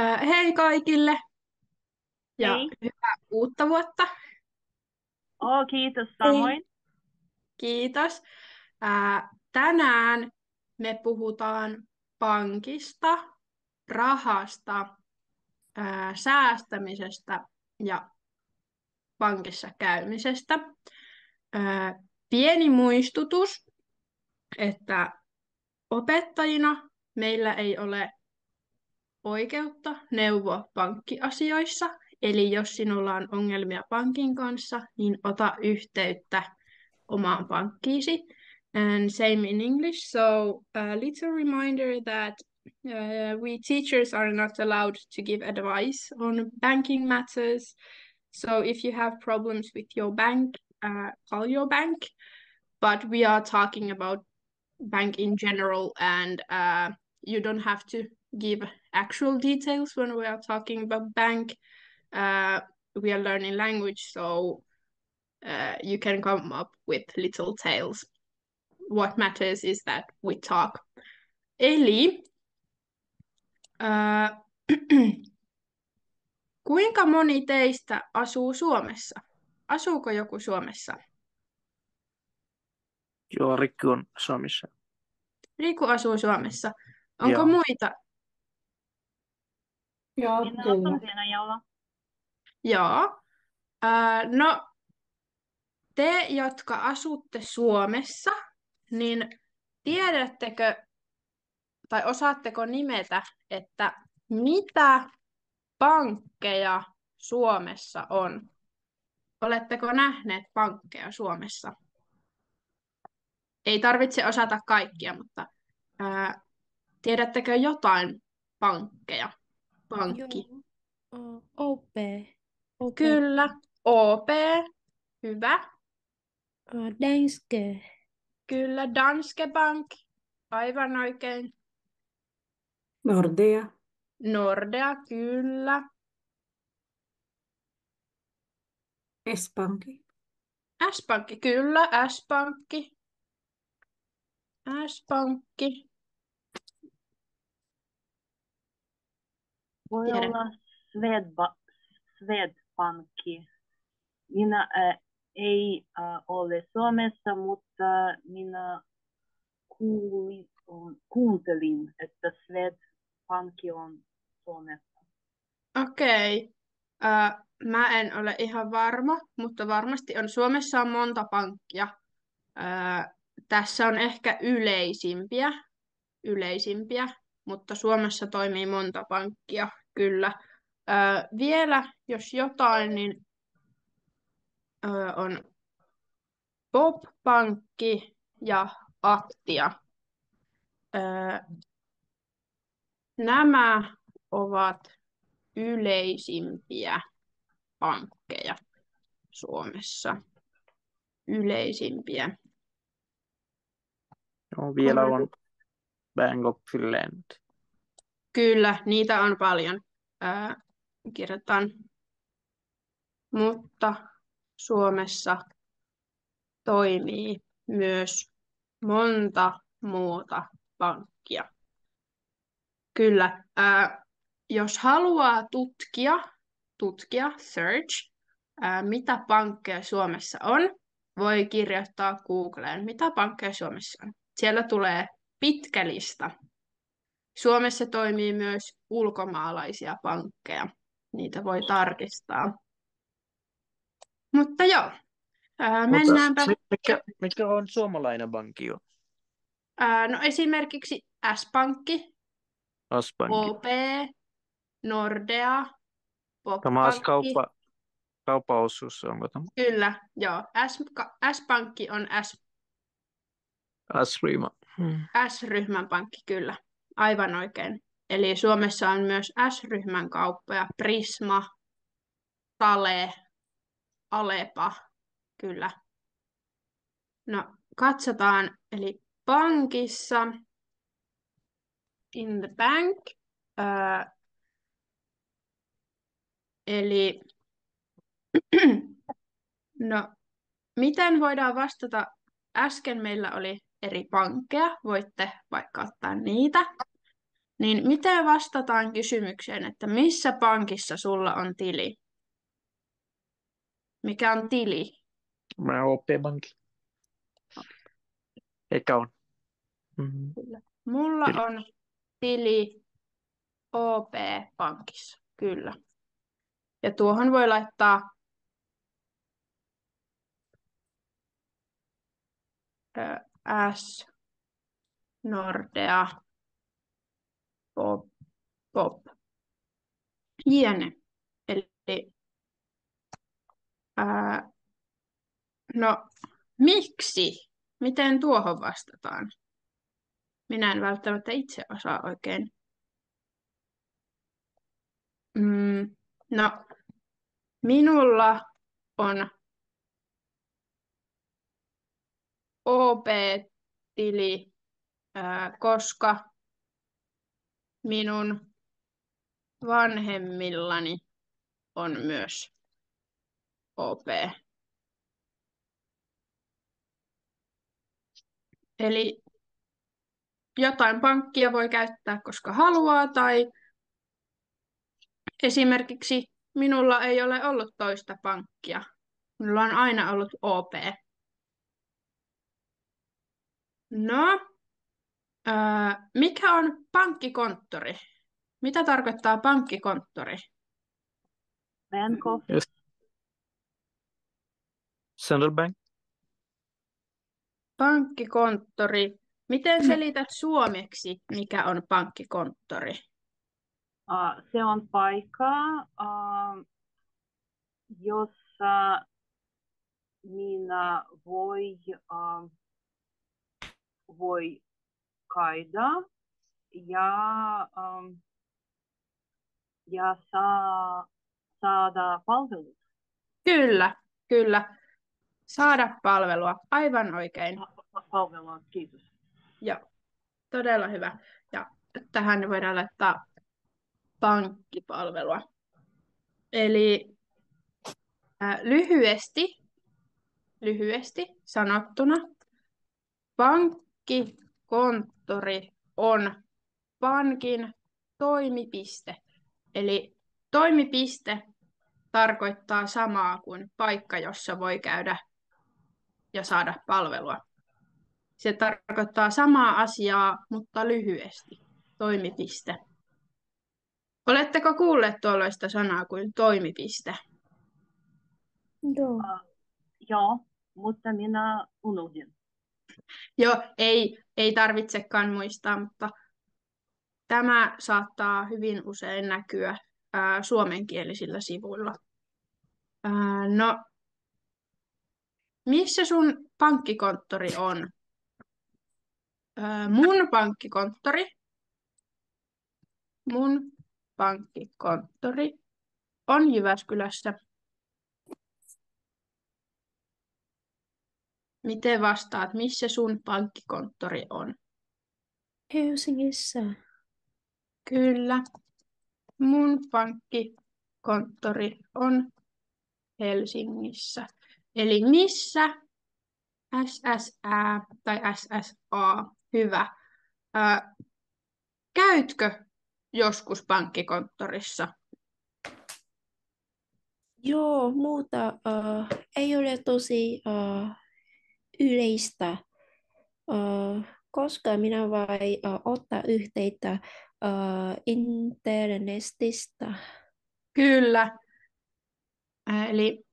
Hei kaikille ja Hei. hyvää uutta vuotta. Kiitos Hei. samoin. Kiitos. Tänään me puhutaan pankista, rahasta, säästämisestä ja pankissa käymisestä. Pieni muistutus, että opettajina meillä ei ole oikeutta neuvoa pankkiasioissa. Eli jos sinulla on ongelmia pankin kanssa, niin ota yhteyttä omaan pankkiisi. And same in English. So a little reminder that we teachers are not allowed to give advice on banking matters. So if you have problems with your bank, call your bank. But we are talking about bank in general, and you don't have to give actual details when we are talking about bank. We are learning language, so you can come up with little tales. What matters is that we talk. Eli äh, kuinka moni teistä asuu Suomessa? Asuuko joku Suomessa? Joo, Rikki on Suomessa. Riku asuu Suomessa. Onko Joo. muita? Joo, Minä kyllä. asun Venäjällä. Joo. No, te, jotka asutte Suomessa, niin tiedättekö tai osaatteko nimetä, että mitä pankkeja Suomessa on? Oletteko nähneet pankkeja Suomessa? Ei tarvitse osata kaikkia, mutta tiedättekö jotain pankkeja? Pankki. Joo. OP. OP. Kyllä. OP. Hyvä. Danske. Kyllä. Danske Bank. Aivan oikein. Nordea. Nordea. Kyllä. S-pankki. S-pankki. Kyllä. S-pankki. S-pankki. Voi Tiedän. olla Swedbankki. Minä ei ole Suomessa, mutta minä kuuntelin, että Swedbankki on Suomessa. Okei. Mä en ole ihan varma, mutta varmasti on. Suomessa on monta pankkia. Tässä on ehkä yleisimpiä, mutta Suomessa toimii monta pankkia, kyllä. Vielä, jos jotain, niin on Pop-pankki ja Aktia. Nämä ovat yleisimpiä pankkeja Suomessa. Yleisimpiä. Joo, vielä on Bank of Finland. Kyllä, niitä on paljon. Kirjoitan. Mutta Suomessa toimii myös monta muuta pankkia. Kyllä. Jos haluaa tutkia, search, mitä pankkeja Suomessa on, voi kirjoittaa Googleen, mitä pankkeja Suomessa on. Siellä tulee pitkä lista. Suomessa toimii myös ulkomaalaisia pankkeja. Niitä voi tarkistaa. Mutta joo, mennäänpä. Mikä on suomalainen pankki jo? No esimerkiksi S-pankki, S-pankki. OP, Nordea, Tämä on Pop-pankki. kauppaosuus, onko tämä? Kyllä, joo. S-pankki on S-ryhmä. S-ryhmän pankki, kyllä. Aivan oikein. Eli Suomessa on myös S-ryhmän kauppoja, Prisma, Tale, Alepa, kyllä. No, katsotaan. Eli pankissa, in the bank, eli no, miten voidaan vastata? Äsken meillä oli eri pankkeja, voitte vaikka ottaa niitä. Niin miten vastataan kysymykseen, että missä pankissa sulla on tili? Mikä on tili? Mä oon OP-pankki. Eikä on. Mulla Tili. on tili OP-pankissa, kyllä. Ja tuohon voi laittaa S, Nordea, Pop. Jene. Eli no, miksi? Miten tuohon vastataan? Minä en välttämättä itse osaa oikein. No, minulla on OP-tili, koska minun vanhemmillani on myös OP. Eli jotain pankkia voi käyttää, koska haluaa, tai esimerkiksi minulla ei ole ollut toista pankkia. Minulla on aina ollut OP. No, mikä on pankkikonttori? Mitä tarkoittaa pankkikonttori? Bank office. Just. Central Bank. Pankkikonttori. Miten selität suomeksi, mikä on pankkikonttori? Se on paikka, jossa minä voi käydä ja saada palvelut. Kyllä, kyllä. Saada palvelua. Aivan oikein. Palvelua, kiitos. Joo, todella hyvä. Ja tähän voidaan laittaa pankkipalvelua. Eli lyhyesti sanottuna, pankkikonttori on pankin toimipiste. Eli toimipiste tarkoittaa samaa kuin paikka, jossa voi käydä ja saada palvelua. Se tarkoittaa samaa asiaa, mutta lyhyesti. Toimipiste. Oletteko kuulleet tuollaista sanaa kuin toimipiste? Joo. Joo, mutta minä unohdin. Joo, ei tarvitsekaan muistaa, mutta tämä saattaa hyvin usein näkyä suomenkielisillä sivuilla. No, missä sun pankkikonttori on? Mun pankkikonttori on Jyväskylässä. Miten vastaat, missä sun pankkikonttori on? Helsingissä. Kyllä. Mun pankkikonttori on Helsingissä. Eli missä? SSA tai SSA. Hyvä. Käytkö joskus pankkikonttorissa? Joo, muuta ei ole tosi yleistä, koska minä vain ottaa yhteyttä internetistä. Kyllä. Eli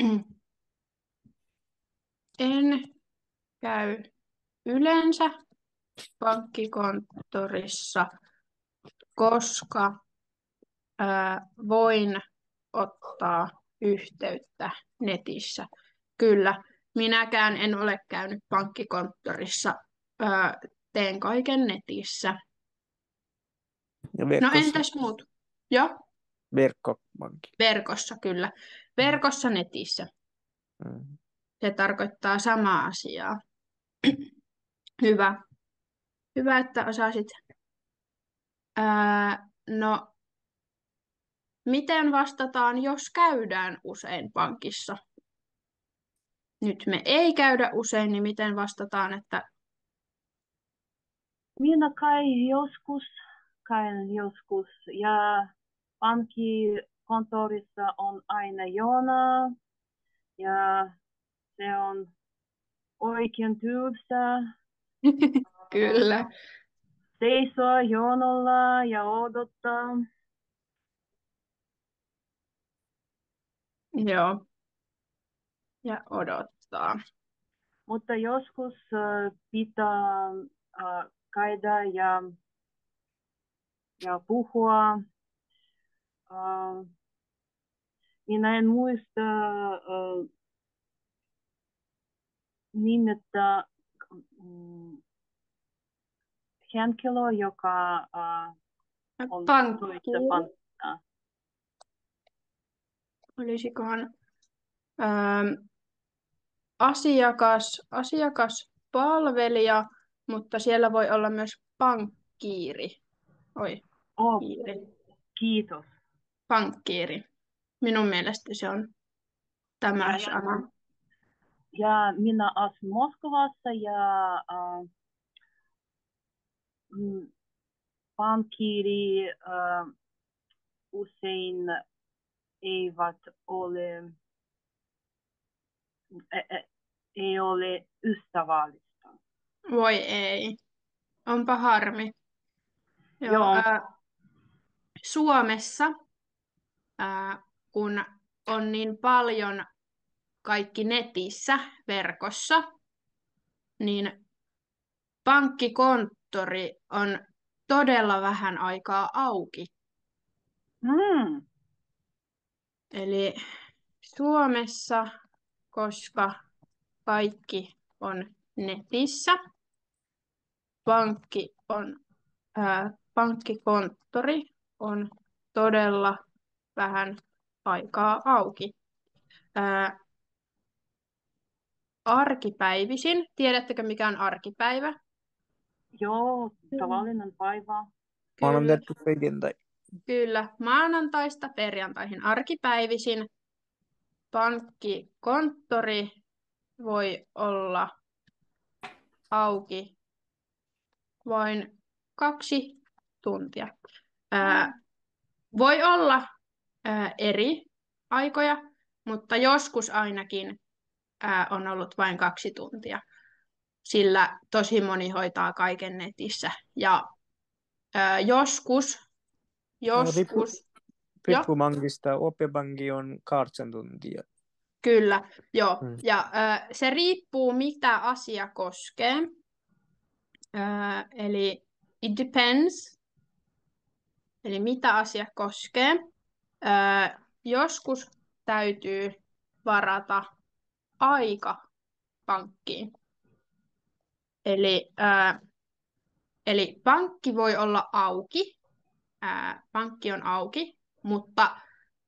en käy yleensä pankkikonttorissa, koska voin ottaa yhteyttä netissä. Kyllä, minäkään en ole käynyt pankkikonttorissa, teen kaiken netissä. Ja No verkossa. entäs muut? Joo, Verkkopankki. verkossa kyllä. Verkossa netissä. Se tarkoittaa samaa asiaa. Hyvä. Hyvä, että osasit. No, miten vastataan, jos käydään usein pankissa? Nyt me ei käydä usein, niin miten vastataan, että Minä käyn joskus käyn joskus ja pankkikontorissa on aina jona ja se on oikein tylsä Kyllä. seisoa jonolla ja odottaa. Joo. Ja odottaa. Mutta joskus pitää käydä ja puhua. Minä en muista nimettä henkilö, joka on Pankki. toista pankkia. Olisikohan asiakaspalvelija, mutta siellä voi olla myös pankkiiri. Oi, Oh, kiiri. kiitos. Pankkiiri. Minun mielestä se on tämä Ja sana. Ja minä asun Moskovassa ja pankkiiri usein eivät ole, ei ole ystävällistä. Voi ei. Onpa harmi. Joo, Joo. Suomessa, kun on niin paljon kaikki netissä, verkossa, niin pankkikonttori on todella vähän aikaa auki. Eli Suomessa, koska kaikki on netissä, pankkikonttori on todella vähän aikaa auki. Arkipäivisin. Tiedättekö, mikä on arkipäivä? Joo, tavallinen päivä. Maanantaista perjantai. Kyllä, maanantaista perjantaihin arkipäivisin pankkikonttori voi olla auki vain 2 tuntia. Voi olla eri aikoja, mutta joskus ainakin on ollut vain 2 tuntia, sillä tosi moni hoitaa kaiken netissä. Ja joskus, Riippupankista OP-pankki on 8 tuntia. kyllä, joo. Ja se riippuu, mitä asia koskee. Eli it depends, eli mitä asia koskee. Joskus täytyy varata aika pankkiin. Eli pankki voi olla auki, pankki on auki, mutta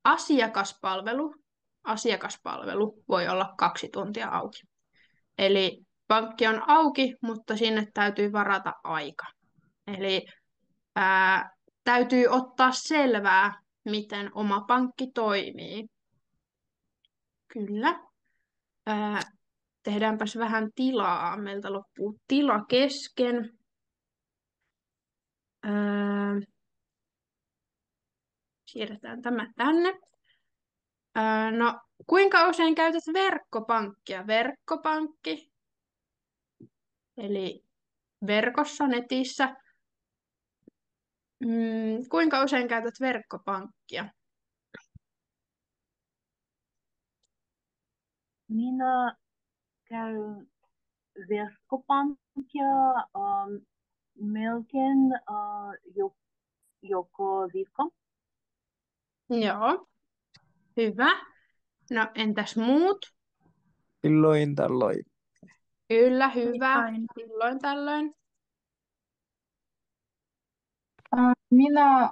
asiakaspalvelu voi olla 2 tuntia auki. Eli pankki on auki, mutta sinne täytyy varata aika. Eli täytyy ottaa selvää, miten oma pankki toimii. Kyllä. Tehdäänpäs vähän tilaa. Meiltä loppuu tila kesken. Siirretään tämä tänne. No, kuinka usein käytät verkkopankkia? Verkkopankki, eli verkossa, netissä. Kuinka usein käytät verkkopankkia? Minä käyn verkkopankkia melkein joko viikko. Joo, hyvä. No, entäs muut? Silloin tällöin. Kyllä, hyvä. Silloin tällöin. Minä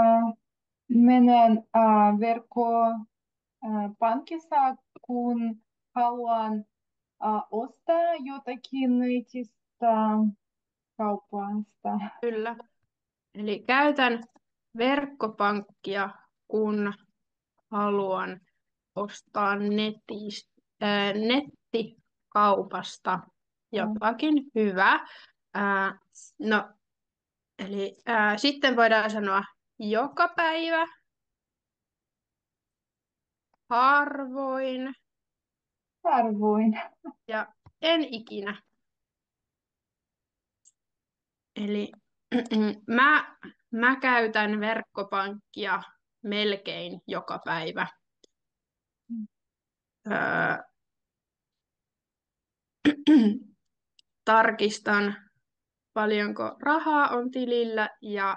menen verkkopankissa, kun haluan ostaa jotakin netistä kaupasta. Kyllä. Eli käytän verkkopankkia, kun haluan ostaa nettikaupasta jotakin. Hyvä. No, Eli sitten voidaan sanoa joka päivä, harvoin Harvoin. ja en ikinä. Eli mä käytän verkkopankkia melkein joka päivä. Öö, tarkistan, paljonko rahaa on tilillä ja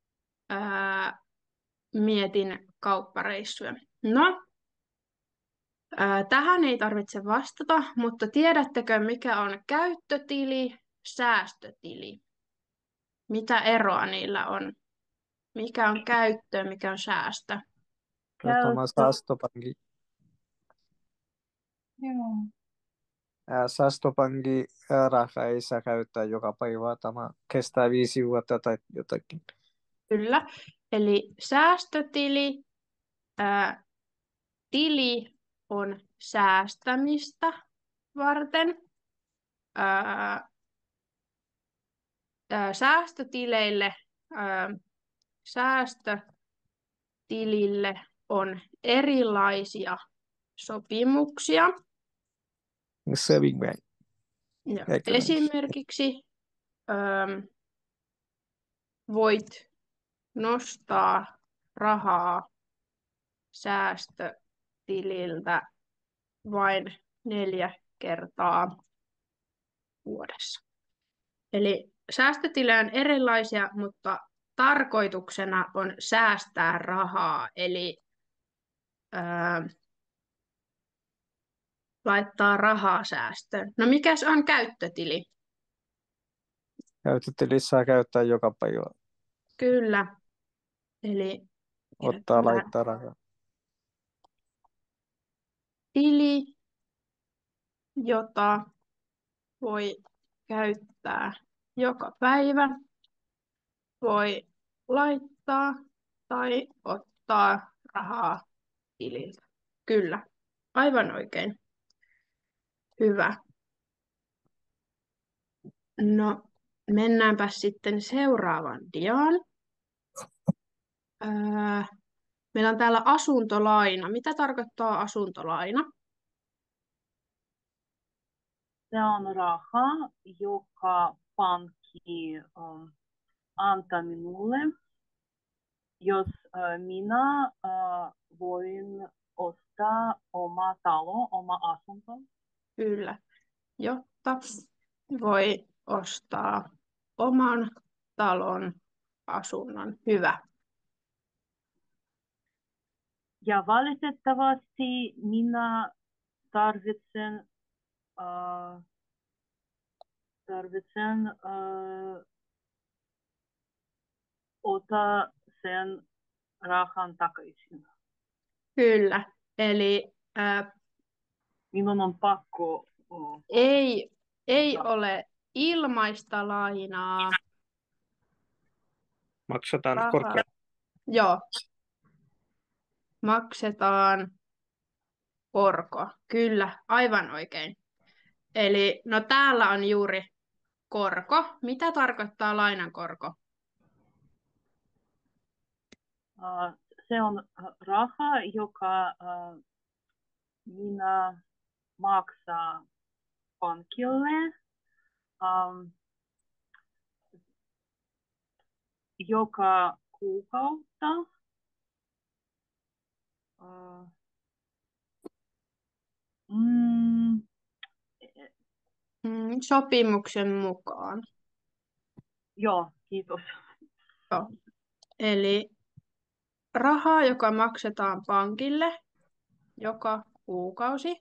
mietin kauppareissuja. No, tähän ei tarvitse vastata, mutta tiedättekö, mikä on käyttötili, säästötili? Mitä eroa niillä on? Mikä on käyttö, mikä on säästö? Tämä säästöpankki. Joo. Säästöpankki rahaa ei saa käyttää joka päivä. Tämä kestää 5 vuotta tai jotakin. Kyllä. Eli säästötili, tili on säästämistä varten. Säästötileille, säästötilille on erilaisia sopimuksia. Saving bank. Ja Eikö näin? esimerkiksi voit nostaa rahaa säästötililtä vain 4 kertaa vuodessa. Eli säästötilejä on erilaisia, mutta tarkoituksena on säästää rahaa, eli laittaa rahaa säästöön. No mikäs on käyttötili? Käyttötili saa käyttää joka päivä. Kyllä. Eli Ottaa laittaa rahaa. tili, jota voi käyttää joka päivä, voi laittaa tai ottaa rahaa tililtä. Kyllä, aivan oikein. Hyvä. No, mennäänpä sitten seuraavaan diaan. Meillä on täällä asuntolaina. Mitä tarkoittaa asuntolaina? Se on raha, joka pankki antaa minulle, jos minä voin ostaa oma talo, oma asunto. Kyllä, jotta voi ostaa oman talon asunnon. Hyvä. Ja valitettavasti minä tarvitsen ottaa sen rahan takaisin. Kyllä, eli Minun on pakko. ei ole ilmaista lainaa. Maksataan Rahaa. korkoa. Joo. Maksetaan korko. Kyllä, aivan oikein. Eli no täällä on juuri korko. Mitä tarkoittaa lainan korko? Se on raha, joka minä maksaa pankille joka kuukautta. Sopimuksen mukaan. Joo, kiitos. Joo. Eli rahaa, joka maksetaan pankille joka kuukausi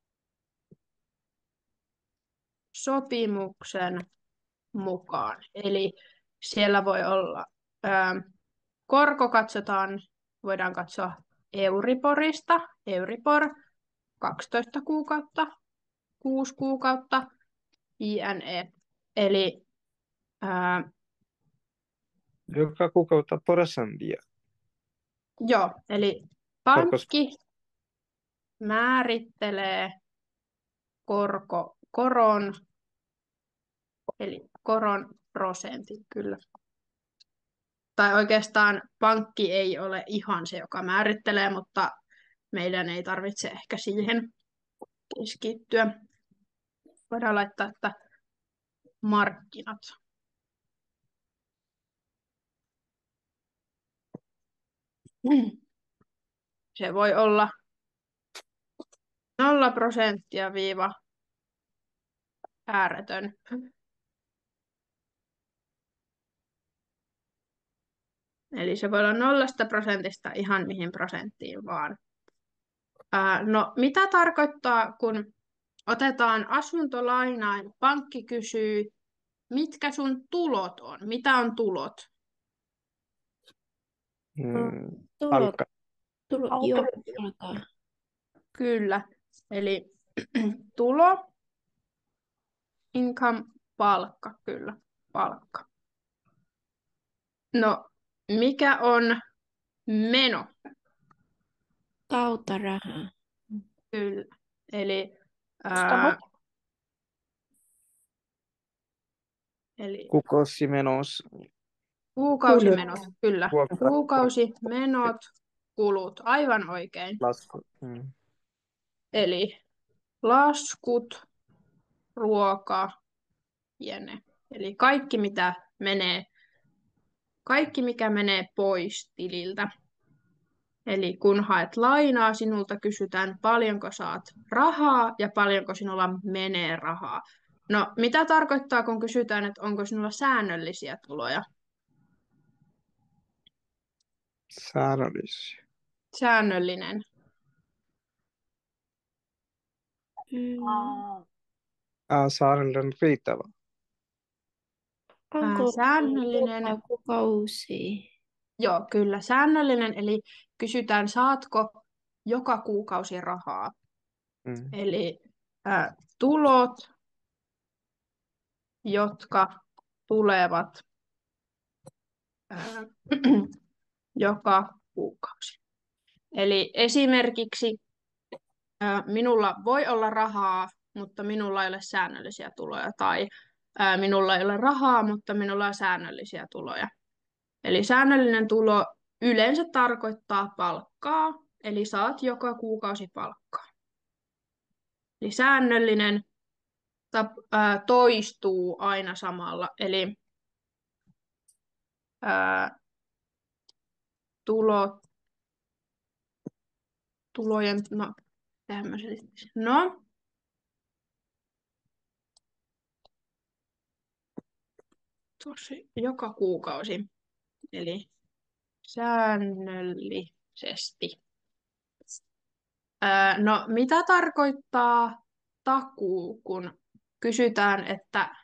sopimuksen mukaan. Eli siellä voi olla korko katsotaan, voidaan katsoa Euriborista, Euribor 12 kuukautta, 6 kuukautta, INE. Eli Joka kuukautta prosenttia. joo, eli pankki määrittelee koron, eli koron prosentit, kyllä. tai oikeastaan pankki ei ole ihan se, joka määrittelee, mutta meidän ei tarvitse ehkä siihen keskittyä. Voidaan laittaa, että markkinat. Se voi olla 0% viiva ääretön. Eli se voi olla 0% ihan mihin prosenttiin vaan. No, mitä tarkoittaa, kun otetaan asuntolainaa ja pankki kysyy, mitkä sun tulot on? Mitä on tulot? Tulot, Palkka. joo, alkaa. Kyllä. Eli tulo, income, palkka. Kyllä, palkka. No, mikä on meno? Kautta rahaa. Kyllä. Eli, eli Kuukausimenos. kuukausimenot, kyllä. Vuokra. Kuukausimenot, kulut, aivan oikein. Lasku. Eli laskut, ruoka, jne. Eli kaikki mikä menee pois tililtä. Eli kun haet lainaa, sinulta kysytään paljonko saat rahaa ja paljonko sinulla menee rahaa. No, mitä tarkoittaa, kun kysytään, että onko sinulla säännöllisiä tuloja? Säännöllisiä. Säännöllinen. Säännöllinen riittävä. Onko Säännöllinen. joka kuukausi? Joo, kyllä. Säännöllinen, eli kysytään, saatko joka kuukausi rahaa. Eli tulot, jotka tulevat joka kuukausi. Eli esimerkiksi minulla voi olla rahaa, mutta minulla ei ole säännöllisiä tuloja. Tai minulla ei ole rahaa, mutta minulla on säännöllisiä tuloja. Eli säännöllinen tulo yleensä tarkoittaa palkkaa, eli saat joka kuukausi palkkaa. Eli säännöllinen toistuu aina samalla, eli tulojen, tosi joka kuukausi, eli säännöllisesti. No, mitä tarkoittaa takuu, kun kysytään, että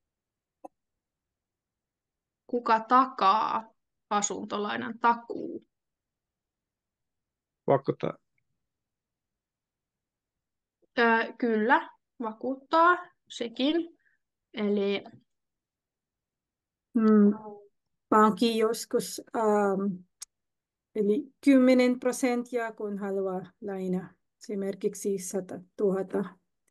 kuka takaa asuntolainan takuu? Vakuuttaa. Kyllä, vakuuttaa sekin. Eli pankki joskus, eli 10%, kun haluaa lainaa, esimerkiksi 100 000.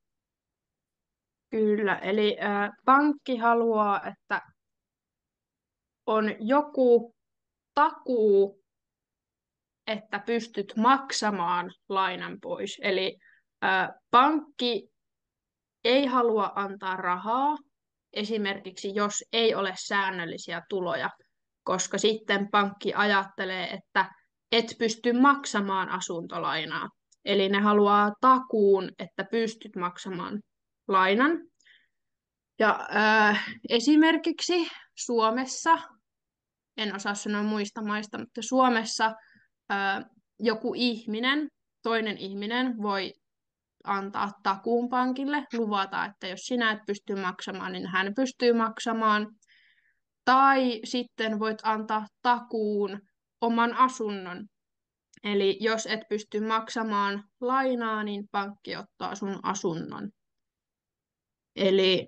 kyllä, eli pankki haluaa, että on joku takuu, että pystyt maksamaan lainan pois. Eli pankki ei halua antaa rahaa, esimerkiksi jos ei ole säännöllisiä tuloja, koska sitten pankki ajattelee, että et pysty maksamaan asuntolainaa. Eli ne haluaa takuun, että pystyt maksamaan lainan. Ja esimerkiksi Suomessa, en osaa sanoa muista maista, mutta Suomessa joku ihminen, toinen ihminen voi antaa takuun pankille, luvata, että jos sinä et pysty maksamaan, niin hän pystyy maksamaan. Tai sitten voit antaa takuun oman asunnon. Eli jos et pysty maksamaan lainaa, niin pankki ottaa sun asunnon. Eli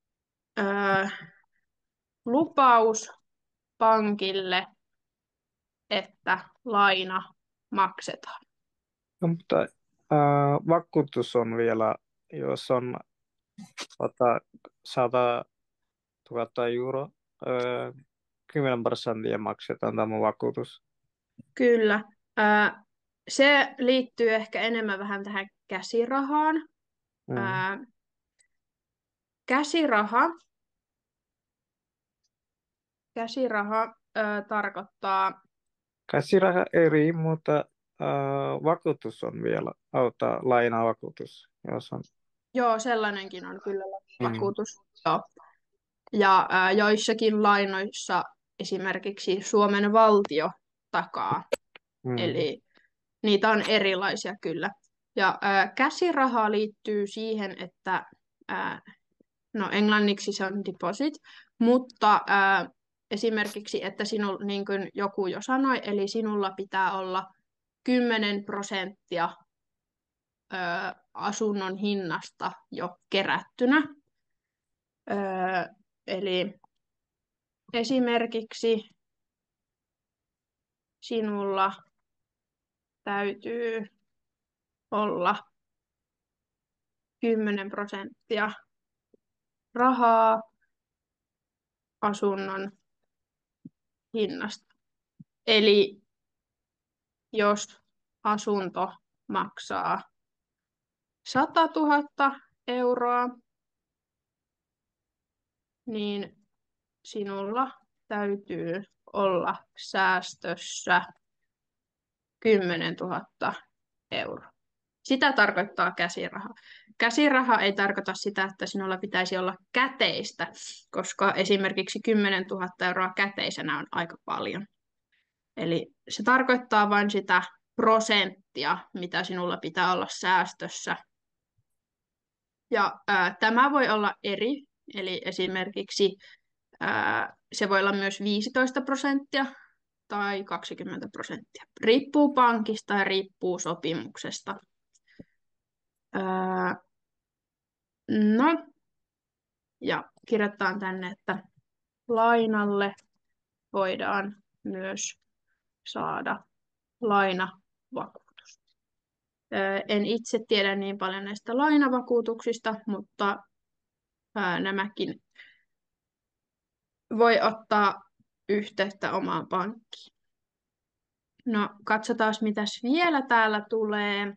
lupaus pankille, että laina maksetaan. No, mutta vakuutus on vielä, jos on 100 000 euroa 10% maksetaan tämä vakuutus. Kyllä. Se liittyy ehkä enemmän vähän tähän käsirahaan. Mm. Käsiraha tarkoittaa, Käsiraha eri, mutta vakuutus on vielä lainavakuutus, jos on. joo, sellainenkin on kyllä Mm. vakuutus. Joo. Ja joissakin lainoissa esimerkiksi Suomen valtio takaa, eli niitä on erilaisia kyllä. Ja käsiraha liittyy siihen, että no englanniksi se on deposit, mutta esimerkiksi, että niin kuin joku jo sanoi, eli sinulla pitää olla 10% asunnon hinnasta jo kerättynä. Eli esimerkiksi sinulla täytyy olla 10% rahaa asunnon hinnasta. Eli jos asunto maksaa 100 000 euroa, niin sinulla täytyy olla säästössä 10 000 euroa. Sitä tarkoittaa käsiraha. Käsiraha ei tarkoita sitä, että sinulla pitäisi olla käteistä, koska esimerkiksi 10 000 euroa käteisenä on aika paljon. Eli se tarkoittaa vain sitä prosenttia, mitä sinulla pitää olla säästössä. Ja tämä voi olla eri, eli esimerkiksi se voi olla myös 15% tai 20%. Riippuu pankista ja riippuu sopimuksesta. No, ja kirjoitetaan tänne, että lainalle voidaan myös saada lainavakuutus. En itse tiedä niin paljon näistä lainavakuutuksista, mutta nämäkin voi ottaa yhteyttä omaan pankkiin. No, katsotaan mitäs vielä täällä tulee.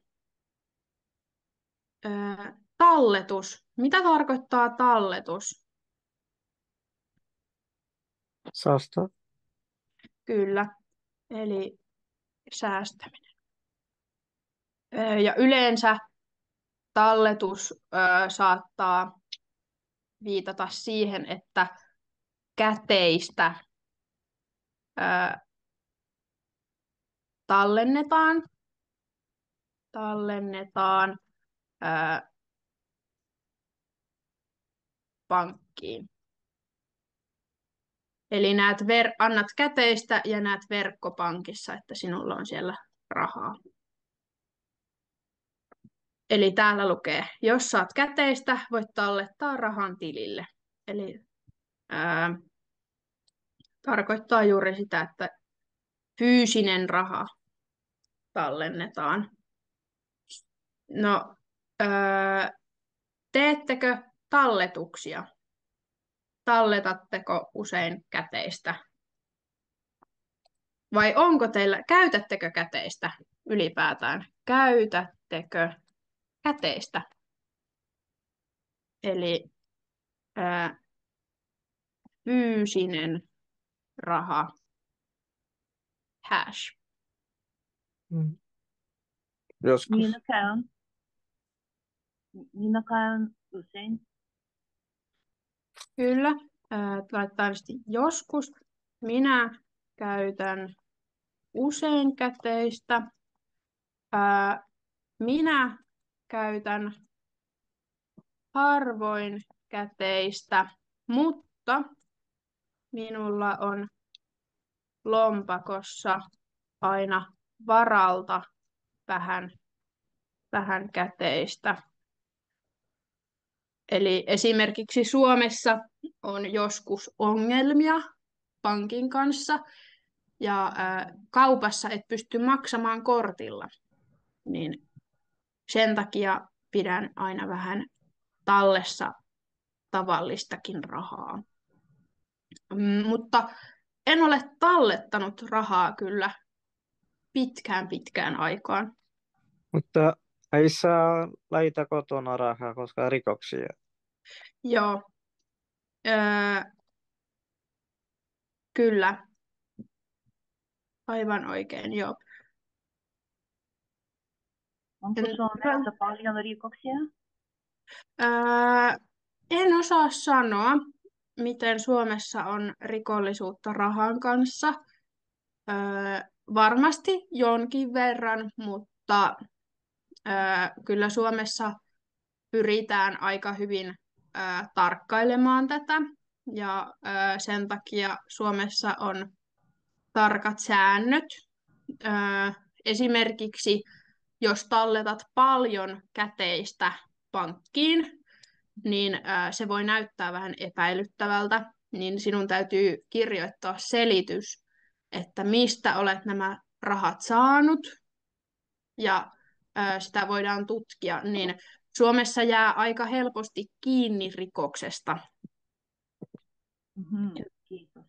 Talletus. Mitä tarkoittaa talletus? Säästö. Kyllä, eli säästäminen. Ja yleensä talletus saattaa viitata siihen, että käteistä tallennetaan pankkiin. Eli annat käteistä ja näet verkkopankissa, että sinulla on siellä rahaa. Eli täällä lukee, jos saat käteistä, voit tallettaa rahan tilille. Eli tarkoittaa juuri sitä, että fyysinen raha tallennetaan. No, teettekö talletuksia? Talletatteko usein käteistä? Vai käytättekö käteistä ylipäätään? Käytättekö käteistä? Eli fyysinen raha, cash. Joskus. Minä käyn usein. Kyllä. Laittaa joskus. Minä käytän usein käteistä. Minä käytän harvoin käteistä, mutta minulla on lompakossa aina varalta vähän käteistä. Eli esimerkiksi Suomessa on joskus ongelmia pankin kanssa ja kaupassa et pysty maksamaan kortilla, niin sen takia pidän aina vähän tallessa tavallistakin rahaa. Mutta en ole tallettanut rahaa kyllä pitkään aikaan. Mutta ei saa laita kotona rahaa, koska rikoksia. Joo, öö, kyllä, aivan oikein, joo. Onko Suomessa paljon rikoksia? Öö, en osaa sanoa, miten Suomessa on rikollisuutta rahan kanssa. Öö, varmasti jonkin verran, mutta kyllä Suomessa pyritään aika hyvin tarkkailemaan tätä. Ja sen takia Suomessa on tarkat säännöt. Esimerkiksi jos talletat paljon käteistä pankkiin, niin se voi näyttää vähän epäilyttävältä, niin sinun täytyy kirjoittaa selitys, että mistä olet nämä rahat saanut, ja sitä voidaan tutkia, niin Suomessa jää aika helposti kiinni rikoksesta. Kiitos.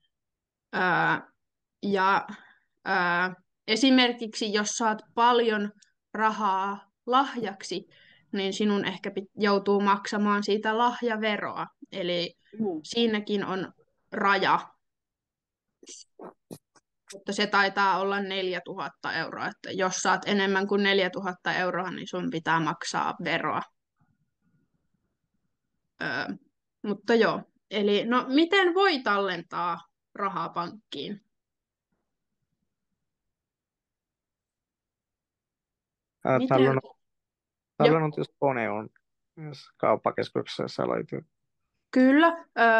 Ja esimerkiksi jos saat paljon rahaa lahjaksi, niin sinun ehkä joutuu maksamaan siitä lahjaveroa. Eli siinäkin on raja. Mutta se taitaa olla 4000 euroa. Että jos saat enemmän kuin 4000 euroa, niin sun pitää maksaa veroa. Mutta joo, eli no miten voi tallentaa rahaa pankkiin? Miten? Tallennuskone on myös kauppakeskuksessa löytyy. Kyllä,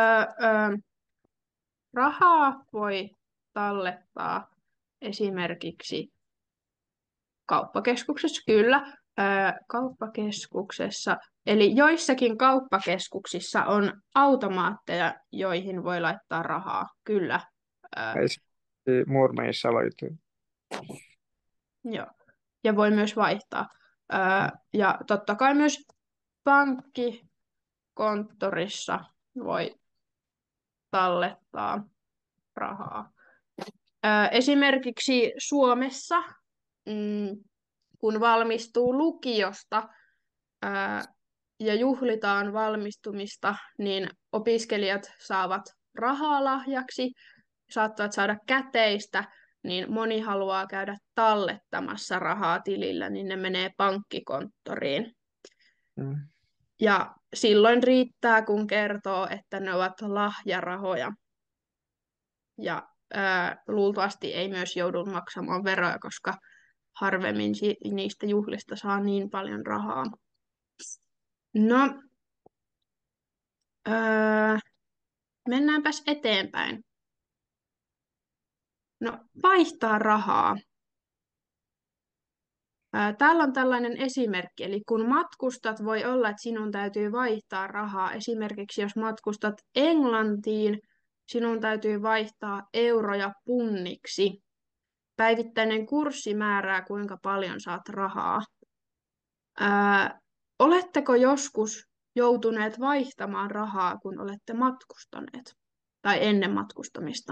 rahaa voi tallettaa esimerkiksi kauppakeskuksessa, kyllä, kauppakeskuksessa. Eli joissakin kauppakeskuksissa on automaatteja, joihin voi laittaa rahaa, kyllä. Muurmeissa löytyy. Joo. Ja voi myös vaihtaa. Ja totta kai myös pankkikonttorissa voi tallettaa rahaa. Esimerkiksi Suomessa, kun valmistuu lukiosta ja juhlitaan valmistumista, niin opiskelijat saavat rahaa lahjaksi, saattavat saada käteistä, niin moni haluaa käydä tallettamassa rahaa tilillä, niin ne menee pankkikonttoriin. Ja silloin riittää, kun kertoo, että ne ovat lahjarahoja. Ja luultavasti ei myös joudu maksamaan veroja, koska harvemmin niistä juhlista saa niin paljon rahaa. No, mennäänpäs eteenpäin. No, vaihtaa rahaa. Täällä on tällainen esimerkki, eli kun matkustat, voi olla, että sinun täytyy vaihtaa rahaa. Esimerkiksi jos matkustat Englantiin, sinun täytyy vaihtaa euroja punniksi. Päivittäinen kurssi määrää, kuinka paljon saat rahaa. Oletteko joskus joutuneet vaihtamaan rahaa, kun olette matkustaneet? Tai ennen matkustamista?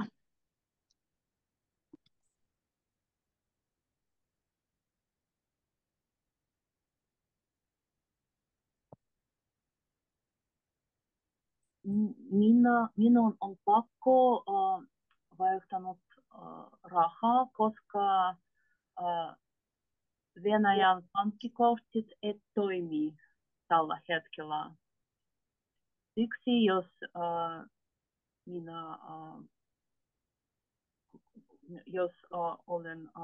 Minun on pakko vaihtanut rahaa, koska Venäjän pankkikortit ei toimi tällä hetkellä. Siksi jos minä olen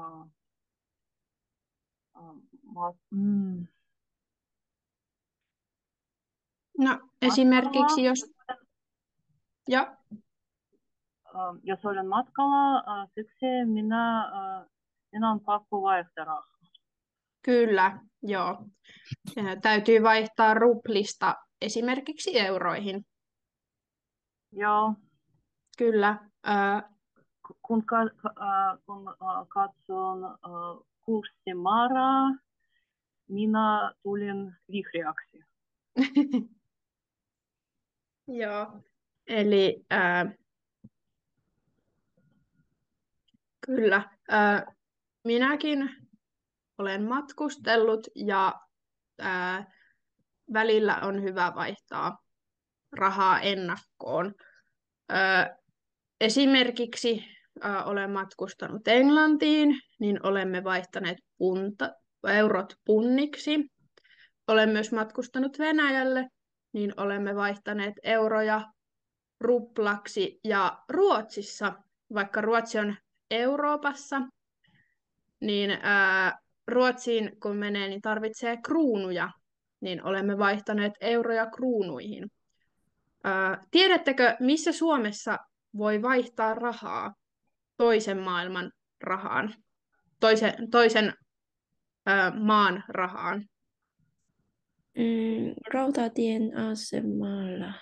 No, esimerkiksi jos... Ja. Jos olen matkalla, siksi minä on pakko vaihtaa rahaa. Kyllä, joo. Täytyy vaihtaa ruplista esimerkiksi euroihin. Joo. Kyllä. Kun katson kurssimäärää, minä tulin vihreäksi. Joo. Eli Kyllä. Minäkin olen matkustellut ja välillä on hyvä vaihtaa rahaa ennakkoon. Esimerkiksi olen matkustanut Englantiin, niin olemme vaihtaneet eurot punniksi. Olen myös matkustanut Venäjälle, niin olemme vaihtaneet euroja ruplaksi. Ja Ruotsissa, vaikka Ruotsi on Euroopassa, niin Ruotsiin kun menee, niin tarvitsee kruunuja, niin olemme vaihtaneet euroja kruunuihin. Tiedättekö, missä Suomessa voi vaihtaa rahaa toisen maailman rahaan, toisen maan rahaan? Rautatien asemalla.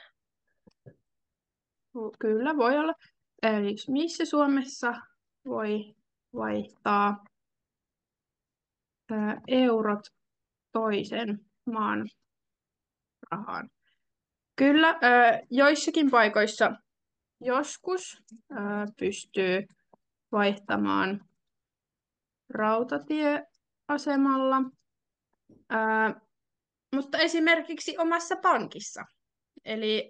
Kyllä voi olla. Eli missä Suomessa voi vaihtaa eurot toisen maan rahaan? Kyllä, joissakin paikoissa joskus pystyy vaihtamaan rautatieasemalla, mutta esimerkiksi omassa pankissa. Eli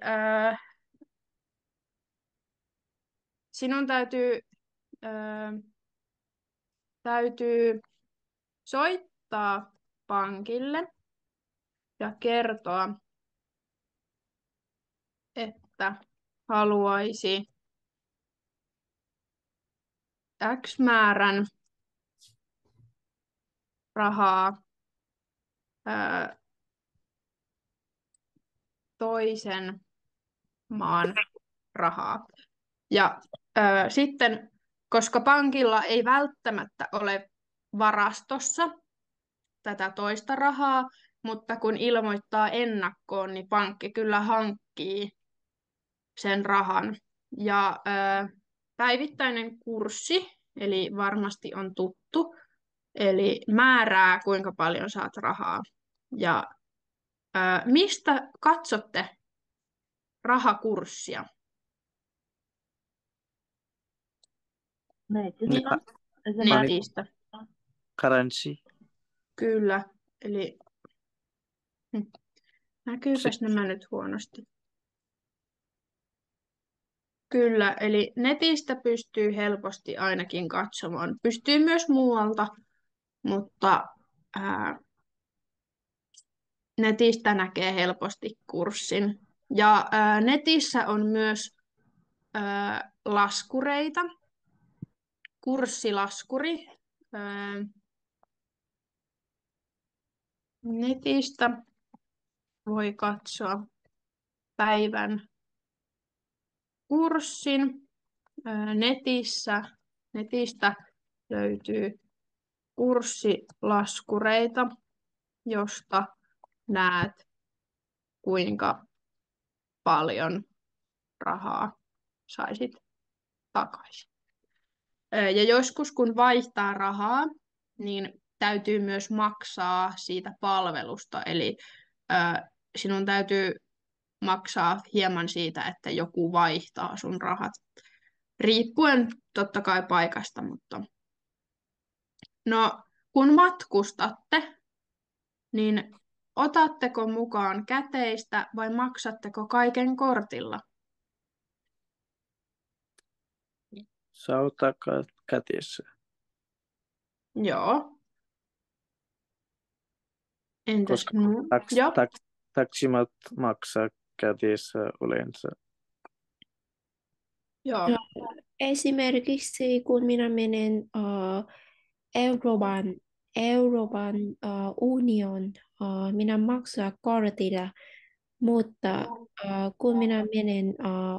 sinun täytyy soittaa pankille ja kertoa, että haluaisi X määrän rahaa toisen maan rahaa. Ja sitten, koska pankilla ei välttämättä ole varastossa tätä toista rahaa, mutta kun ilmoittaa ennakkoon, niin pankki kyllä hankkii sen rahan. Ja päivittäinen kurssi, eli varmasti on tuttu, eli määrää kuinka paljon saat rahaa. Ja mistä katsotte rahakurssia? Netistä. Netistä. Currency. Kyllä, eli näkyypäs nämä nyt huonosti. Kyllä, eli netistä pystyy helposti ainakin katsomaan. Pystyy myös muualta, mutta netistä näkee helposti kurssin. Ja netissä on myös laskureita, kurssilaskuri. Netistä voi katsoa päivän kurssin. Netistä löytyy kurssilaskureita, josta näet, kuinka paljon rahaa saisit takaisin. Ja joskus kun vaihtaa rahaa, niin täytyy myös maksaa siitä palvelusta. Eli sinun täytyy maksaa hieman siitä, että joku vaihtaa sun rahat. Riippuen totta kai paikasta, mutta no, kun matkustatte, niin otatteko mukaan käteistä vai maksatteko kaiken kortilla? Saa ottaa käteessä. Joo. Entäs Koska Joo. taksimat maksaa käteessä yleensä. Joo. Esimerkiksi kun minä menen Euroopan union, minä maksan kortilla, mutta kun minä menen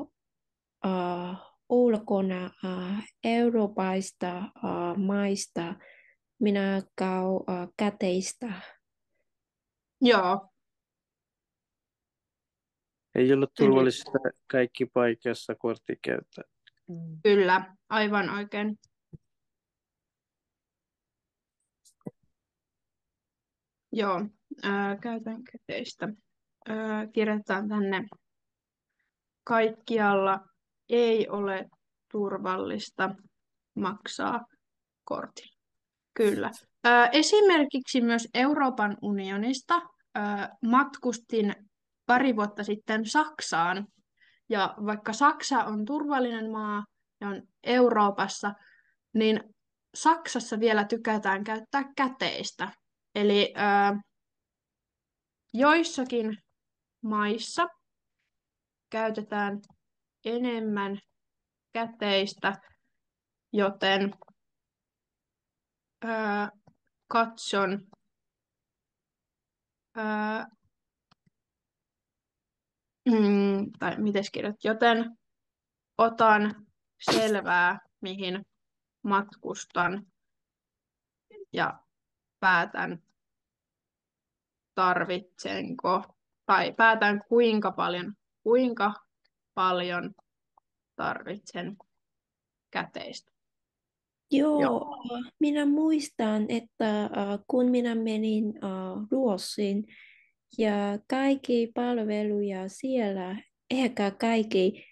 ulkona Euroopasta maista, minä käyn käteistä. Joo. Ei ole turvallista kaikki paikassa kortti käyttää. Kyllä, aivan oikein. Joo, käytän käteistä. Kirjataan tänne kaikkialla ei ole turvallista maksaa kortilla. Kyllä. Esimerkiksi myös Euroopan unionista matkustin pari vuotta sitten Saksaan. Ja vaikka Saksa on turvallinen maa ja on Euroopassa, niin Saksassa vielä tykätään käyttää käteistä. Eli joissakin maissa käytetään enemmän käteistä, joten katson, tai miten joten otan selvää, mihin matkustan ja päätän, tarvitsenko, tai päätän kuinka paljon tarvitsen käteistä. Joo, minä muistan, että kun minä menin Ruotsiin ja kaikki palveluja siellä, ehkä kaikki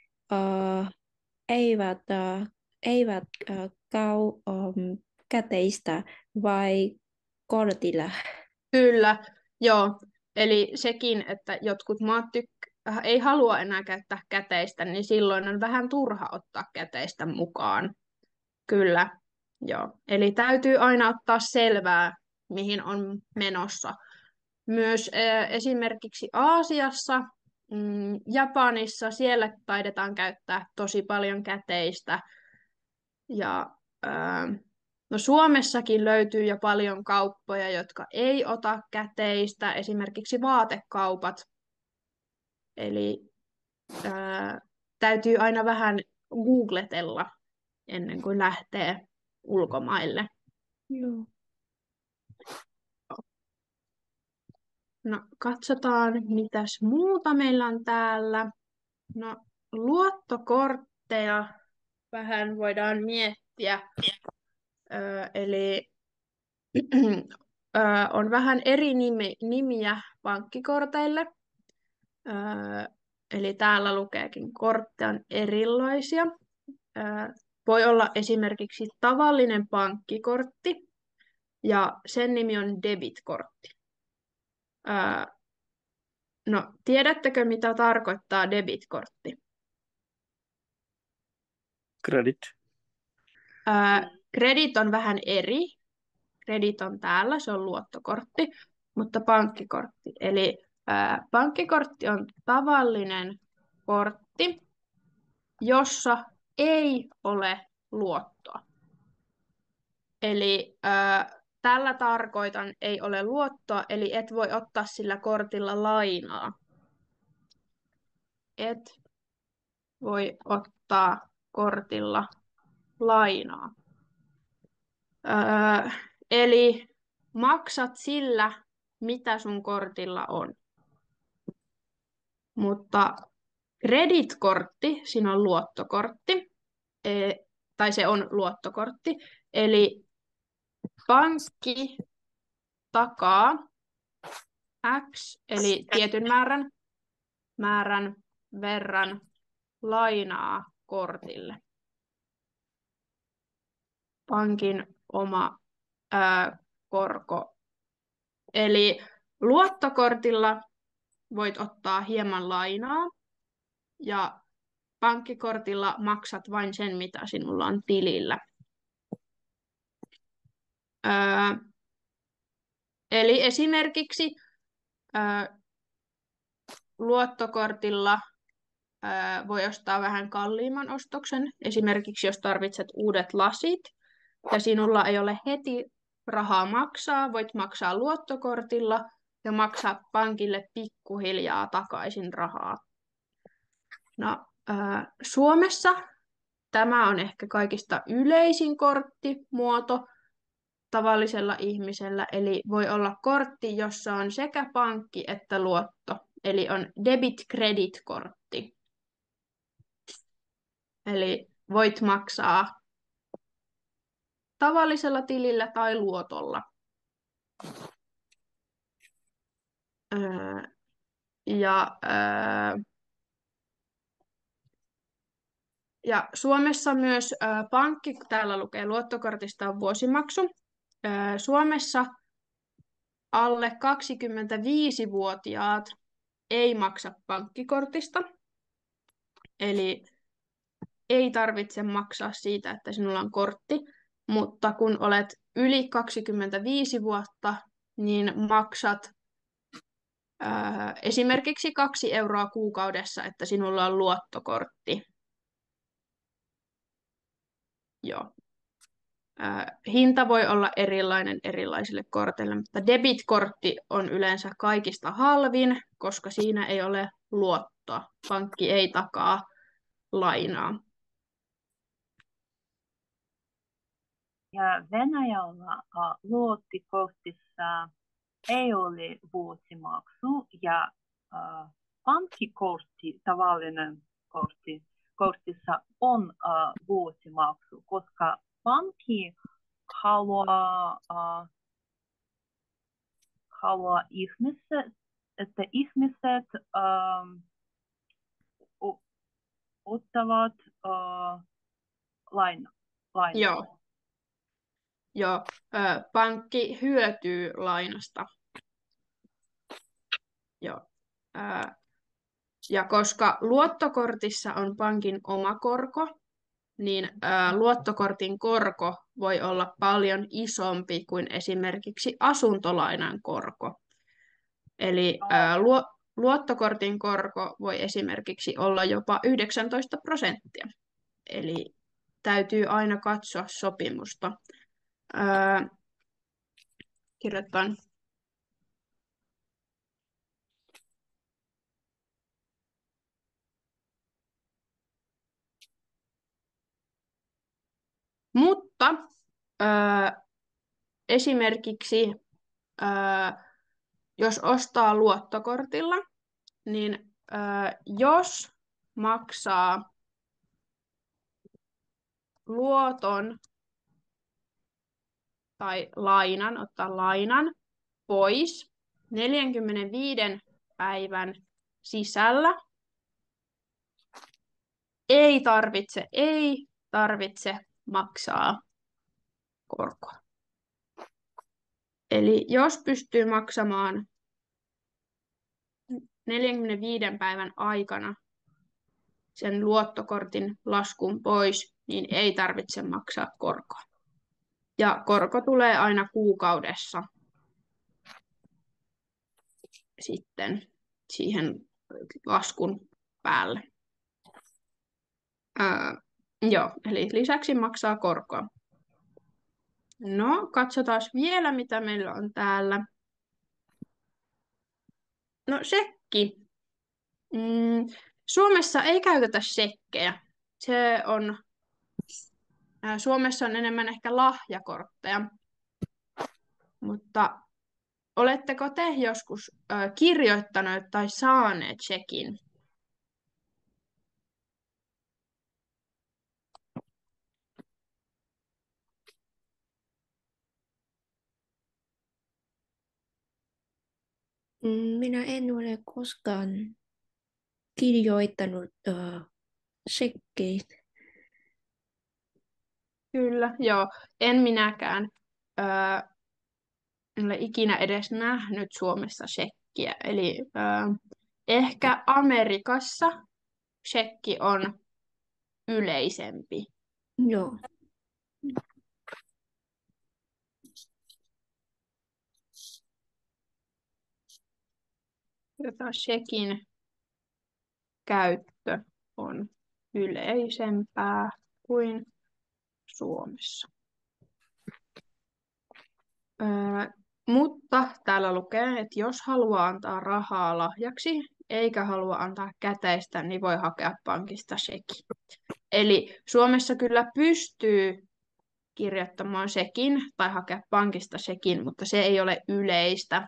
eivät käy käteistä vai kortilla. Kyllä, joo. Eli sekin, että jotkut maat ei halua enää käyttää käteistä, niin silloin on vähän turha ottaa käteistä mukaan. Kyllä, joo. Eli täytyy aina ottaa selvää, mihin on menossa. Myös esimerkiksi Aasiassa, Japanissa, siellä taidetaan käyttää tosi paljon käteistä. Ja no Suomessakin löytyy jo paljon kauppoja, jotka ei ota käteistä, esimerkiksi vaatekaupat. Eli täytyy aina vähän googletella ennen kuin lähtee ulkomaille. Joo. No katsotaan, mitäs muuta meillä on täällä. No luottokortteja vähän voidaan miettiä. Eli on vähän eri nimiä pankkikorteille. Eli täällä lukeekin, kortteja on erilaisia. Voi olla esimerkiksi tavallinen pankkikortti ja sen nimi on debitkortti. No, tiedättekö mitä tarkoittaa debitkortti? Credit. Credit on vähän eri. Credit on täällä, se on luottokortti, mutta pankkikortti. Eli pankkikortti on tavallinen kortti, jossa ei ole luottoa. Eli tällä tarkoitan, ei ole luottoa, eli et voi ottaa sillä kortilla lainaa. Et voi ottaa kortilla lainaa. Eli maksat sillä, mitä sun kortilla on. Mutta kreditkortti, siinä on luottokortti, tai se on luottokortti, eli pankki takaa X, eli tietyn määrän verran lainaa kortille. Pankin oma korko. Eli luottokortilla voit ottaa hieman lainaa ja pankkikortilla maksat vain sen, mitä sinulla on tilillä. Eli esimerkiksi luottokortilla voi ostaa vähän kalliimman ostoksen. Esimerkiksi jos tarvitset uudet lasit ja sinulla ei ole heti rahaa maksaa, voit maksaa luottokortilla ja maksaa pankille pikkuhiljaa takaisin rahaa. No, Suomessa tämä on ehkä kaikista yleisin korttimuoto tavallisella ihmisellä, eli voi olla kortti, jossa on sekä pankki että luotto, eli on debit-credit-kortti. Eli voit maksaa tavallisella tilillä tai luotolla. Ja Suomessa myös pankki, täällä lukee luottokortista on vuosimaksu. Suomessa alle 25-vuotiaat ei maksa pankkikortista. Eli ei tarvitse maksaa siitä, että sinulla on kortti, mutta kun olet yli 25 vuotta, niin maksat esimerkiksi 2 euroa kuukaudessa, että sinulla on luottokortti. Joo. Hinta voi olla erilainen erilaisille korteille, mutta debitkortti on yleensä kaikista halvin, koska siinä ei ole luottoa. Pankki ei takaa lainaa. Ja Venäjällä luottokortissa ei ole vuosimaksu ja pankkikortti, tavallinen kortissa on vuosimaksu, koska pankki haluaa että ihmiset ottavat lainaa. Joo. Pankki hyötyy lainasta. Joo. Ja koska luottokortissa on pankin oma korko, niin luottokortin korko voi olla paljon isompi kuin esimerkiksi asuntolainan korko. Eli luottokortin korko voi esimerkiksi olla jopa 19%. Eli täytyy aina katsoa sopimusta. Kirjoitan. Mutta esimerkiksi jos ostaa luottokortilla, niin jos maksaa luoton tai ottaa lainan pois 45 päivän sisällä, ei tarvitse maksaa korkoa. Eli jos pystyy maksamaan 45 päivän aikana sen luottokortin laskun pois, niin ei tarvitse maksaa korkoa. Ja korko tulee aina kuukaudessa sitten siihen laskun päälle. Joo, eli lisäksi maksaa korkoa. No, katsotaan vielä, mitä meillä on täällä. No, sekki. Suomessa ei käytetä sekkejä. Suomessa on enemmän ehkä lahjakortteja. Mutta oletteko te joskus kirjoittaneet tai saaneet sekin? Minä en ole koskaan kirjoittanut sekkejä. Kyllä, joo. En minäkään. En ole ikinä edes nähnyt Suomessa shekkiä. Eli ehkä Amerikassa shekki on yleisempi. Joo. Shekin käyttö on yleisempää kuin Suomessa. Mutta täällä lukee, että jos haluaa antaa rahaa lahjaksi eikä halua antaa käteistä, niin voi hakea pankista shekin. Eli Suomessa kyllä pystyy kirjoittamaan sekin tai hakea pankista sekin, mutta se ei ole yleistä.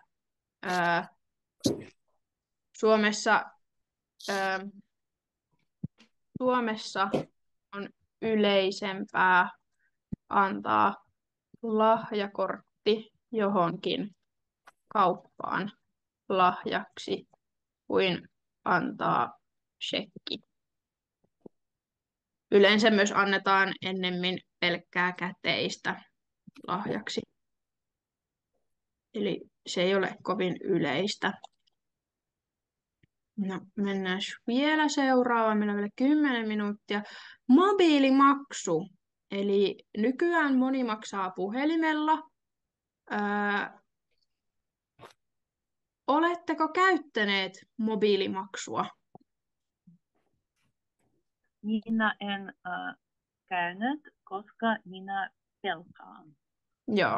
Suomessa on yleisempää antaa lahjakortti johonkin kauppaan lahjaksi kuin antaa shekki. yleensä myös annetaan ennemmin pelkkää käteistä lahjaksi. Eli se ei ole kovin yleistä. No, mennään vielä seuraavaan. Meillä on vielä 10 minuuttia. Mobiilimaksu. Eli nykyään moni maksaa puhelimella. Oletteko käyttäneet mobiilimaksua? Minä en käynyt, koska minä pelkään. Joo.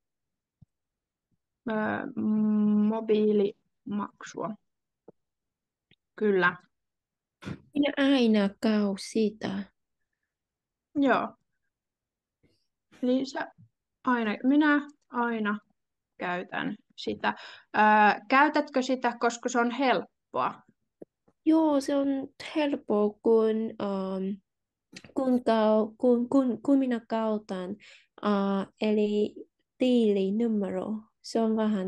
Mobiilimaksua. Kyllä. Minä aina käyn sitä. Joo. Eli minä aina käytän sitä. Käytätkö sitä, koska se on helppoa? Joo, se on helppoa, kun minä käytän, eli tilinumero. Se on vähän,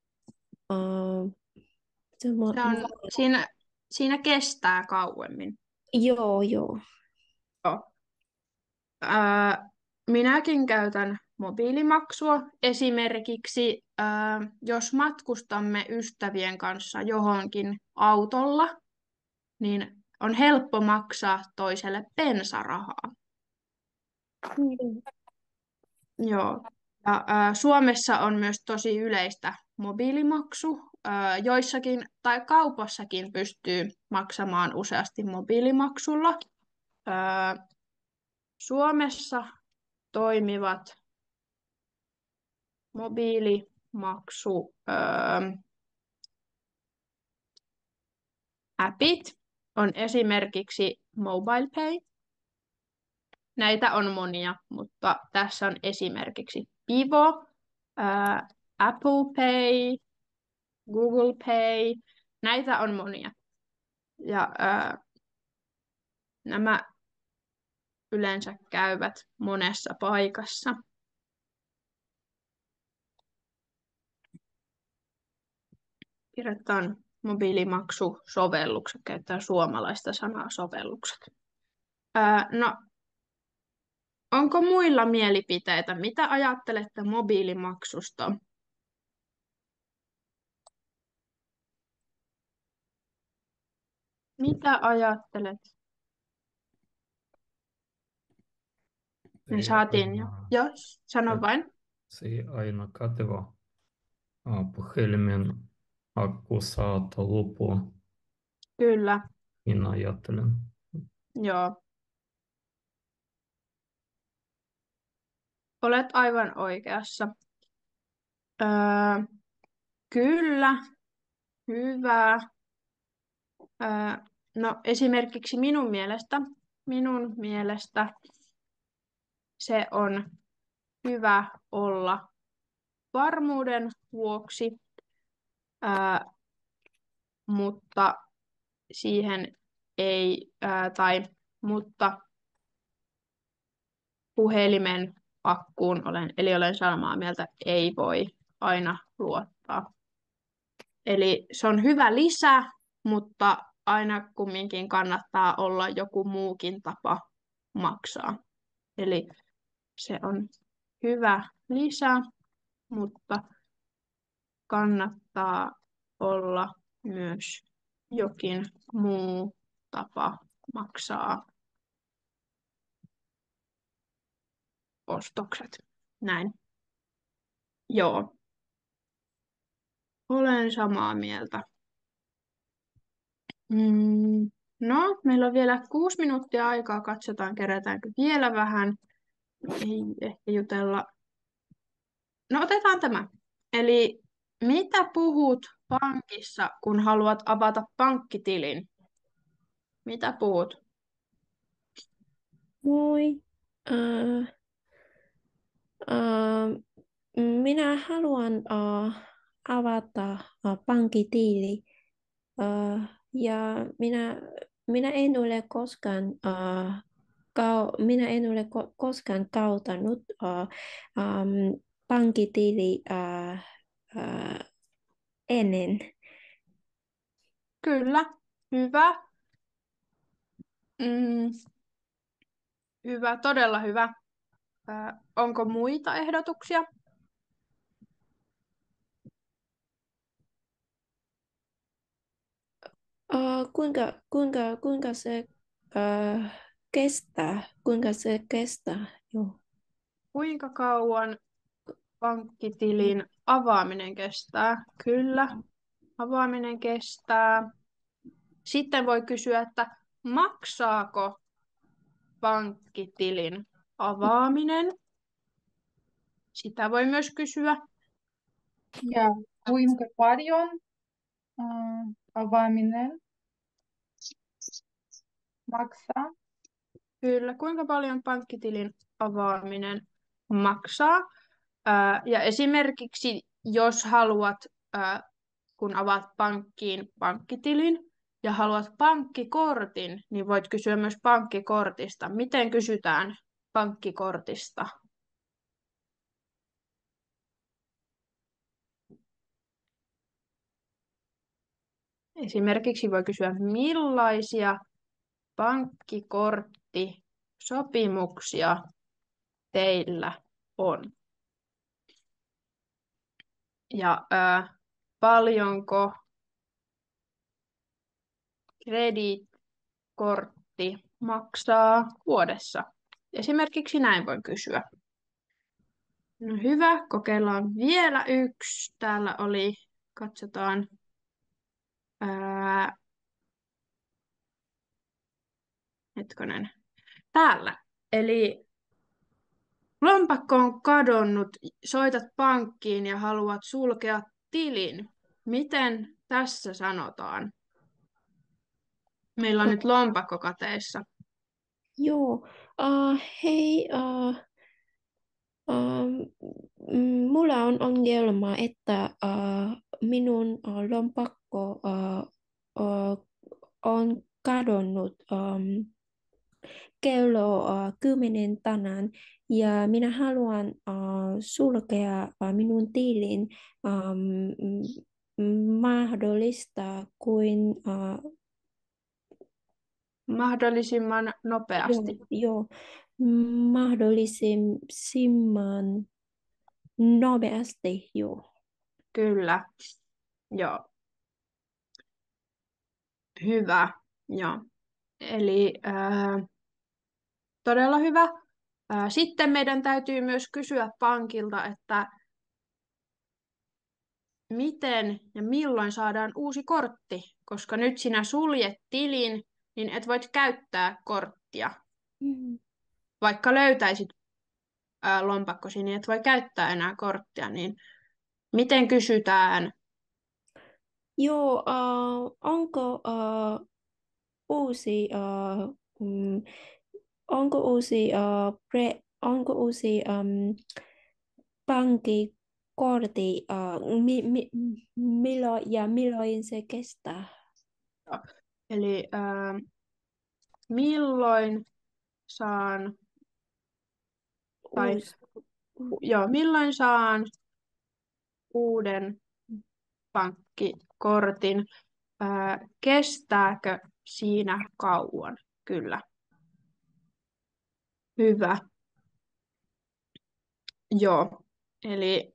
se on, Se on, siinä kestää kauemmin. joo. Joo. Minäkin käytän mobiilimaksua. Esimerkiksi jos matkustamme ystävien kanssa johonkin autolla, niin on helppo maksaa toiselle bensarahaa. Joo. Ja, Suomessa on myös tosi yleistä mobiilimaksu. Joissakin tai kaupassakin pystyy maksamaan useasti mobiilimaksulla. Suomessa toimivat mobiilimaksu appit on esimerkiksi MobilePay. Näitä on monia, mutta tässä on esimerkiksi Pivo, Apple Pay, Google Pay. Näitä on monia. Ja nämä yleensä käyvät monessa paikassa. Kirjoitetaan mobiilimaksusovellukset, käyttää suomalaista sanaa sovellukset. No, onko muilla mielipiteitä? Mitä ajattelette mobiilimaksusta? Mitä ajattelet? Me saatiin jo. Jos, sano vain. Se ei aina kätevä. Puhelimen akku saattaa loppua. Kyllä, Minä ajattelen. joo. Olet aivan oikeassa. Kyllä, hyvä. No esimerkiksi minun mielestä se on hyvä olla varmuuden vuoksi, mutta siihen ei, mutta puhelimen akkuun olen samaa mieltä, ei voi aina luottaa. Eli se on hyvä lisä, mutta aina kumminkin kannattaa olla joku muukin tapa maksaa. Eli se on hyvä lisä, mutta kannattaa olla myös jokin muu tapa maksaa ostokset. Näin. Joo. Olen samaa mieltä. No, meillä on vielä 6 minuuttia aikaa. Katsotaan, kerätäänkö vielä vähän. Ei ehkä jutella. No, otetaan tämä. Eli mitä puhut pankissa, kun haluat avata pankkitilin? Mitä puhut? Moi. Minä haluan avata pankkitili. Ja minä en ole koskaan kautanut pankkitili ennen. Kyllä, hyvä. Hyvä, todella hyvä. Onko muita ehdotuksia? Kuinka se kestää? Kuinka se kestää? Joo. Kuinka kauan pankkitilin avaaminen kestää? Kyllä, avaaminen kestää. Sitten voi kysyä, että maksaako pankkitilin avaaminen? Sitä voi myös kysyä. Ja kuinka paljon avaaminen maksaa? Kyllä, kuinka paljon pankkitilin avaaminen maksaa? Ja esimerkiksi jos haluat, kun avaat pankkiin pankkitilin ja haluat pankkikortin, niin voit kysyä myös pankkikortista. Miten kysytään pankkikortista? Esimerkiksi voi kysyä, millaisia pankkikorttisopimuksia teillä on? Ja paljonko kreditkortti maksaa vuodessa? Esimerkiksi näin voin kysyä. No hyvä, kokeillaan vielä yksi. Täällä oli, katsotaan, hetkonen, täällä. Eli lompakko on kadonnut, soitat pankkiin ja haluat sulkea tilin. Miten tässä sanotaan? Meillä on nyt lompakko kateissa. Joo. Hei, mulla on ongelma, että minun lompakko on kadonnut kello 10 tänään ja minä haluan sulkea minun tilin mahdollista kuin Mahdollisimman nopeasti. joo, mahdollisimman nopeasti, joo. Kyllä. Joo. Hyvä. Joo. Eli todella hyvä. Sitten meidän täytyy myös kysyä pankilta, että miten ja milloin saadaan uusi kortti, koska nyt sinä suljet tilin, niin et voit käyttää korttia. Vaikka löytäisit lompakkosi, niin et voi käyttää enää korttia, niin miten kysytään? Joo, onko uusi, mm, onko uusi pankkikortti, milloin se kestää? Eli milloin saan, tai, Uusi. milloin saan uuden pankkikortin? Kestääkö siinä kauan? Kyllä. Hyvä. Joo. Eli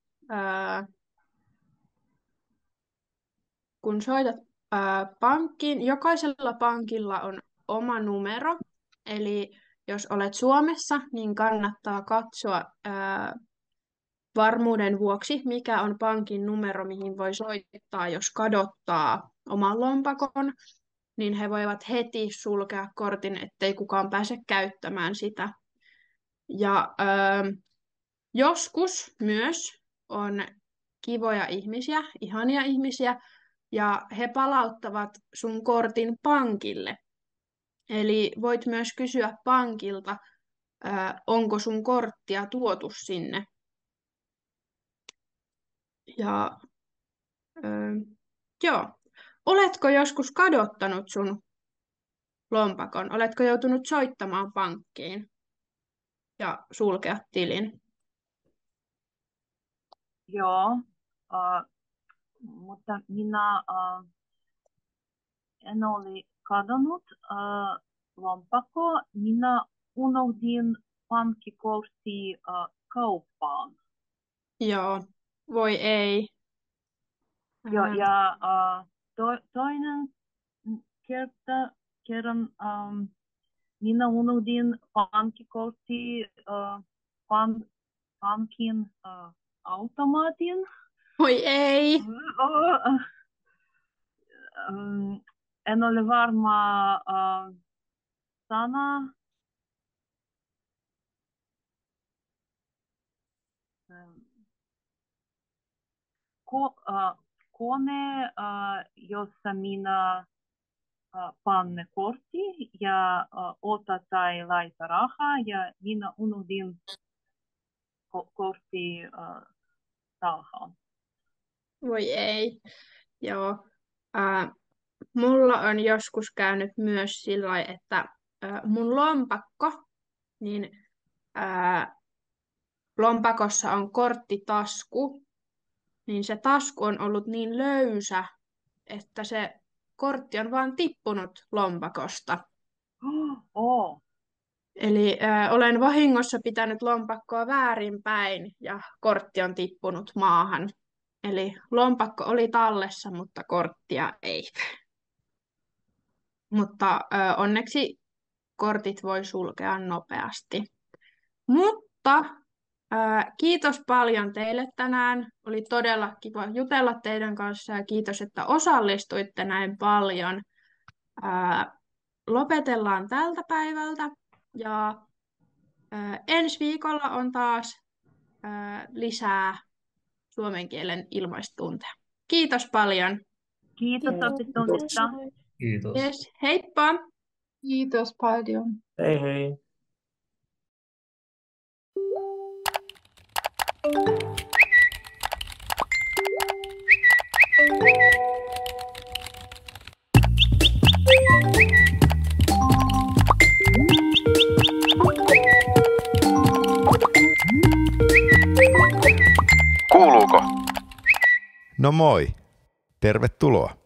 kun soitat pankkiin, jokaisella pankilla on oma numero. Eli jos olet Suomessa, niin kannattaa katsoa varmuuden vuoksi, mikä on pankin numero, mihin voi soittaa, jos kadottaa oman lompakon, niin he voivat heti sulkea kortin, ettei kukaan pääse käyttämään sitä. Ja joskus myös on kivoja ihmisiä, ihania ihmisiä, ja he palauttavat sun kortin pankille. Eli voit myös kysyä pankilta, onko sun korttia tuotu sinne. Ja joo. Oletko joskus kadottanut sun lompakon? Oletko joutunut soittamaan pankkiin ja sulkea tilin? Joo, mutta minä en ole kadonnut lompakko. Minä unohdin pankkikortti kauppaan. Joo, voi ei. Ja toinen kerran minä unohdin pankkikortti pankin automaatin. Voi ei. En ole varma sana. Kone, jossa minä panne kortti ja ota tai laita rahaa ja minä unohdin kortti talhaan. Voi ei. Joo. Mulla on joskus käynyt myös sillä lailla, että mun lompakko, niin lompakossa on korttitasku, niin se tasku on ollut niin löysä, että se kortti on vaan tippunut lompakosta. Oh. Eli olen vahingossa pitänyt lompakkoa väärinpäin ja kortti on tippunut maahan. Eli lompakko oli tallessa, mutta korttia ei. Mutta onneksi kortit voi sulkea nopeasti. Mutta kiitos paljon teille tänään. Oli todella kiva jutella teidän kanssa ja kiitos, että osallistuitte näin paljon. Lopetellaan tältä päivältä ja ensi viikolla on taas lisää suomen kielen ilmaistunteja. Kiitos paljon. Kiitos oppitunnisesta. Kiitos. Yes, heippa! Kiitos paljon. Hei hei. Kuuluuko? No moi. Tervetuloa.